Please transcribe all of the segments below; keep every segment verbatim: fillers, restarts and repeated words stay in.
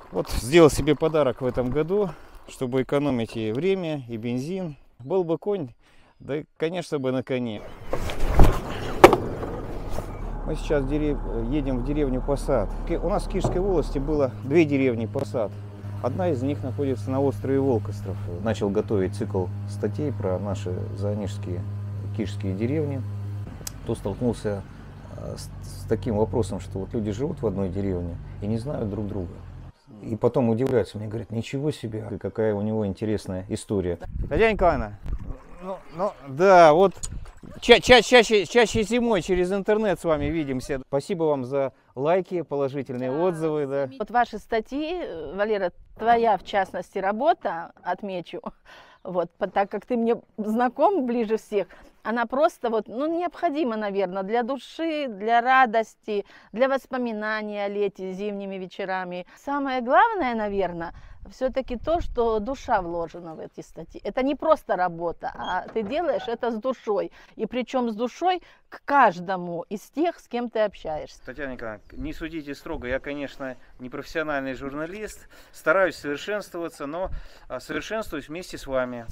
Вот сделал себе подарок в этом году, чтобы экономить и время, и бензин. Был бы конь, да, конечно, бы на коне. Мы сейчас дерев... едем в деревню Посад. У нас в Кишской волости было две деревни Посад. Одна из них находится на острове Волкостров. Начал готовить цикл статей про наши заонежские кишские деревни. То столкнулся с, с таким вопросом, что вот люди живут в одной деревне и не знают друг друга. И потом удивляются, мне говорят, ничего себе, какая у него интересная история. Татьяна Николаевна, ну, ну да, вот ча ча чаще, чаще зимой через интернет с вами видимся. Спасибо вам за лайки, положительные да, отзывы. Да. Вот ваши статьи, Валера, твоя в частности работа, отмечу, вот, так как ты мне знаком ближе всех, она просто вот, ну, необходима, наверное, для души, для радости, для воспоминаний о лете, зимними вечерами. Самое главное, наверное, все-таки то, что душа вложена в эти статьи. Это не просто работа, а ты делаешь это с душой. И причем с душой к каждому из тех, с кем ты общаешься. Татьяна Николаевна, не судите строго. Я, конечно, не профессиональный журналист. Стараюсь совершенствоваться, но совершенствуюсь вместе с вами.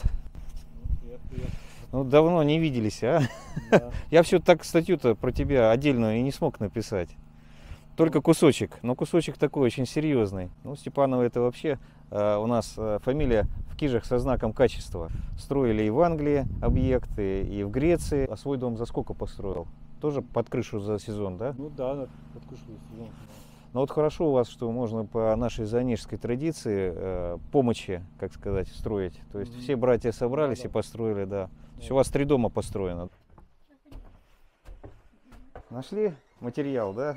Ну, давно не виделись, а? Да. Я все так статью-то про тебя отдельную и не смог написать. Только кусочек, но кусочек такой очень серьезный. Ну, Степанова это вообще э, у нас э, фамилия в Кижах со знаком качества. Строили и в Англии объекты, и в Греции. А свой дом за сколько построил? Тоже под крышу за сезон, да? Ну да, под крышу за сезон. Ну вот хорошо у вас, что можно по нашей заонежской традиции э, помощи, как сказать, строить. То есть mm-hmm. все братья собрались да, и построили, да. да. То есть у вас три дома построено. Нашли материал, да?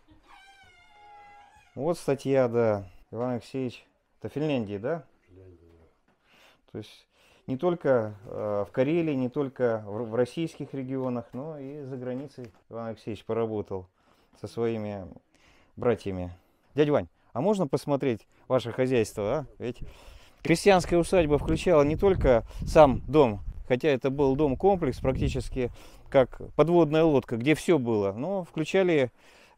Вот статья, да. Иван Алексеевич, это Финляндия, да? Финляндия, да. То есть не только э, в Карелии, не только в, в российских регионах, но и за границей Иван Алексеевич поработал со своими братьями. Дядя Вань, а можно посмотреть ваше хозяйство, а? Ведь крестьянская усадьба включала не только сам дом, хотя это был дом-комплекс, практически как подводная лодка, где все было, но включали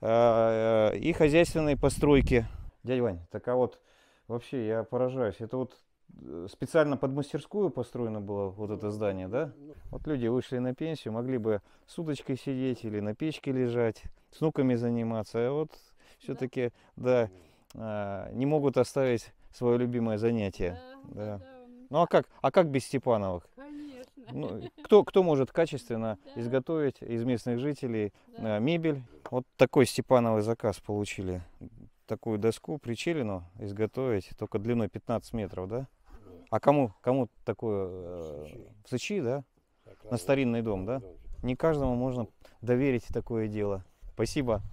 э, и хозяйственные постройки. Дядя Вань, так а вот вообще я поражаюсь, это вот специально под мастерскую построено было вот это здание, да? Вот люди вышли на пенсию, могли бы с удочкой сидеть или на печке лежать, с внуками заниматься, а вот все-таки, да, да не могут оставить свое любимое занятие. Да, да. Да. Ну а как, а как без Степановых? Конечно. Ну, кто, кто может качественно да. изготовить из местных жителей да. мебель? Вот такой Степановый заказ получили. Такую доску причелину изготовить, только длиной пятнадцать метров, да? А кому, кому такое? Э, в Сычи, да? На старинный дом, да? Не каждому можно доверить такое дело. Спасибо.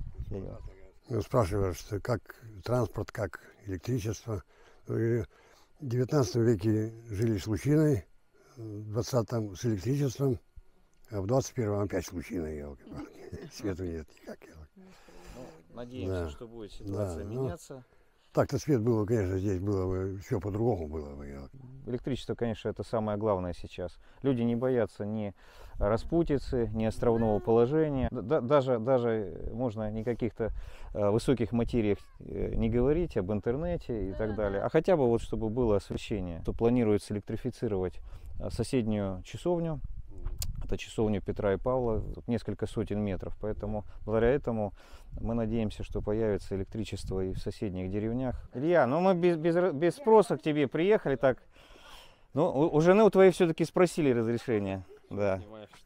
Ну, спрашиваешь, как транспорт, как электричество. В девятнадцатом веке жили с лучиной, в двадцатом с электричеством, а в двадцать первом опять с лучиной. Свету нет никак. Надеемся, да. что будет ситуация да, меняться. Ну, так-то свет было, конечно, здесь было бы все по-другому было бы. Электричество, конечно, это самое главное сейчас. Люди не боятся ни распутицы, ни островного положения. Да, даже, даже можно не каких-то э, высоких материях э, не говорить, об интернете и так далее. А хотя бы вот, чтобы было освещение. То планируется электрифицировать соседнюю часовню. Это часовня Петра и Павла, тут несколько сотен метров, поэтому благодаря этому мы надеемся, что появится электричество и в соседних деревнях. Илья, ну мы без, без, без спроса к тебе приехали, так, ну у, у жены у твоей все-таки спросили разрешение, да.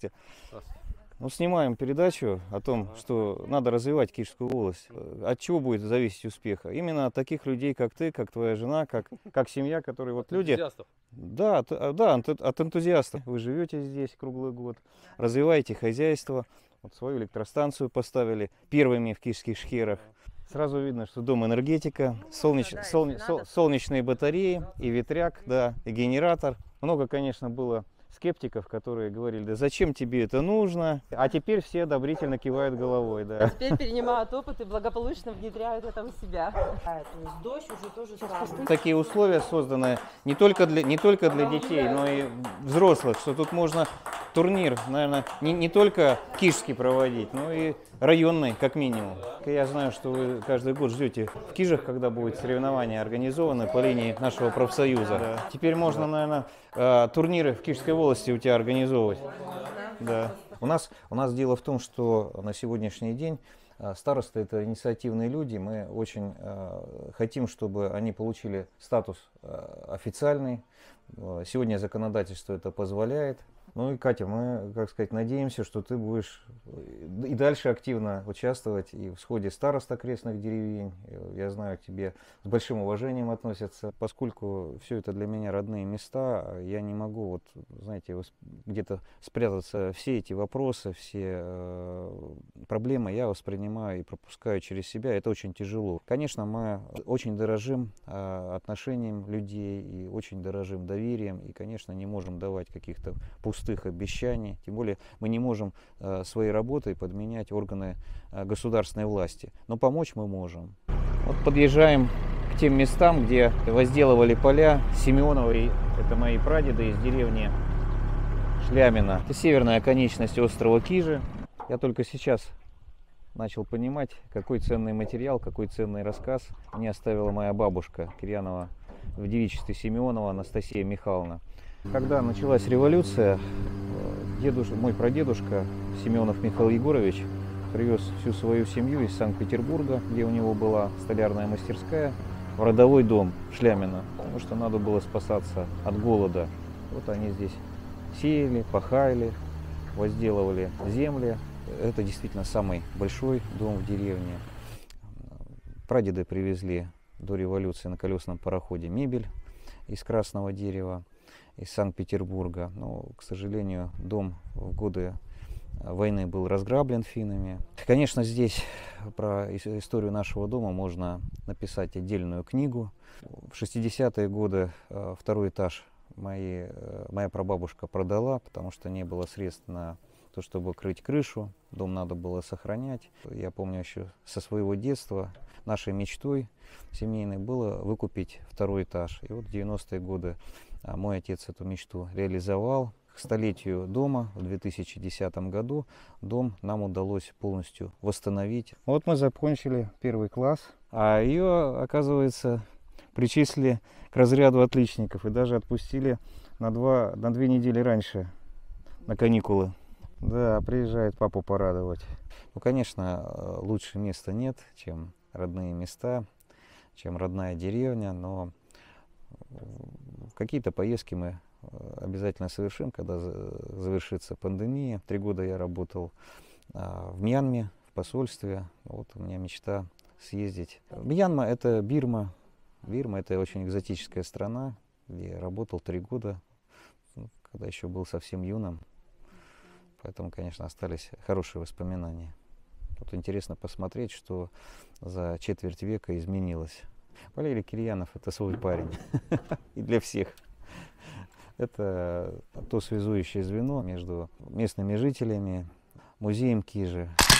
Ну, снимаем передачу о том, что надо развивать Кишскую волость. От чего будет зависеть успеха? Именно от таких людей, как ты, как твоя жена, как, как семья, которые вот люди... Да, от, да, от энтузиастов. Вы живете здесь круглый год, развиваете хозяйство, вот свою электростанцию поставили первыми в Кишских шхерах. Сразу видно, что дом энергетика, солнеч, солне, сол, солнечные батареи и ветряк, да, и генератор. Много, конечно, было скептиков, которые говорили, да зачем тебе это нужно? А теперь все одобрительно кивают головой, да. А теперь перенимают опыт и благополучно внедряют это в себя. А, то есть дождь уже тоже сразу. Такие условия созданы не только для, не только для детей, но и взрослых, что тут можно турнир, наверное, не, не только кижский проводить, но и районный, как минимум. Я знаю, что вы каждый год ждете в Кижах, когда будет соревнования организованы по линии нашего профсоюза. Да. Теперь можно, наверное, турниры в Кижской волости у тебя организовывать. Да. У нас, у нас дело в том, что на сегодняшний день старосты — это инициативные люди. Мы очень э, хотим, чтобы они получили статус э, официальный. Сегодня законодательство это позволяет. Ну и, Катя, мы, как сказать, надеемся, что ты будешь и дальше активно участвовать и в сходе старост окрестных деревень. Я знаю, к тебе с большим уважением относятся. Поскольку все это для меня родные места, я не могу, вот, знаете, где-то спрятаться. Все эти вопросы, все э, проблемы я воспринимаю и пропускаю через себя. Это очень тяжело. Конечно, мы очень дорожим э, отношением людей и очень дорожим доверием. И, конечно, не можем давать каких-то пустых обещаний. Тем более мы не можем э, своей работой подменять органы э, государственной власти. Но помочь мы можем. Вот подъезжаем к тем местам, где возделывали поля Семеновой. Это мои прадеды из деревни Шлямина. Это северная оконечность острова Кижи. Я только сейчас начал понимать, какой ценный материал, какой ценный рассказ мне оставила моя бабушка Кирьянова в девичестве Семенова Анастасия Михайловна. Когда началась революция, дедуш... мой прадедушка Семенов Михаил Егорович привез всю свою семью из Санкт-Петербурга, где у него была столярная мастерская, в родовой дом Шлямина, потому что надо было спасаться от голода. Вот они здесь сеяли, пахали, возделывали земли. Это действительно самый большой дом в деревне. Прадеды привезли до революции на колесном пароходе мебель из красного дерева из Санкт-Петербурга. Но, к сожалению, дом в годы войны был разграблен финнами. Конечно, здесь про историю нашего дома можно написать отдельную книгу. В шестидесятые годы второй этаж мои, моя прабабушка продала, потому что не было средств на то, чтобы крыть крышу. Дом надо было сохранять. Я помню еще со своего детства нашей мечтой семейной было выкупить второй этаж. И вот в девяностые годы мой отец эту мечту реализовал. К столетию дома в две тысячи десятом году дом нам удалось полностью восстановить. Вот мы закончили первый класс, а ее, оказывается, причислили к разряду отличников и даже отпустили на, два, на две недели раньше на каникулы. Да, приезжает папу порадовать. Ну, конечно, лучше места нет, чем родные места, чем родная деревня, но какие-то поездки мы обязательно совершим, когда завершится пандемия. Три года я работал в Мьянме, в посольстве. Вот у меня мечта съездить. Мьянма — это Бирма. Бирма — это очень экзотическая страна, где я работал три года, когда еще был совсем юным. Поэтому, конечно, остались хорошие воспоминания. Вот интересно посмотреть, что за четверть века изменилось. Валерий Кирьянов — это свой парень. И для всех. Это то связующее звено между местными жителями, музеем Кижи.